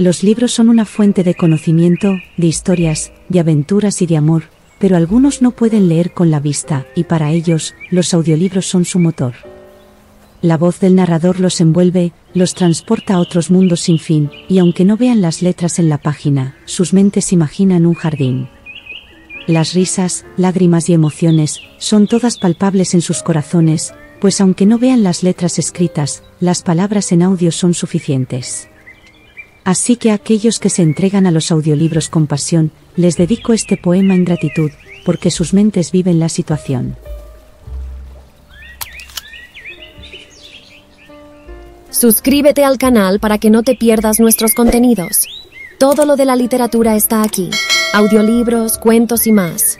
Los libros son una fuente de conocimiento, de historias, de aventuras y de amor, pero algunos no pueden leer con la vista, y para ellos, los audiolibros son su motor. La voz del narrador los envuelve, los transporta a otros mundos sin fin, y aunque no vean las letras en la página, sus mentes imaginan un jardín. Las risas, lágrimas y emociones, son todas palpables en sus corazones, pues aunque no vean las letras escritas, las palabras en audio son suficientes. Así que a aquellos que se entregan a los audiolibros con pasión, les dedico este poema en gratitud, porque sus mentes viven la situación. Suscríbete al canal para que no te pierdas nuestros contenidos. Todo lo de la literatura está aquí, audiolibros, cuentos y más.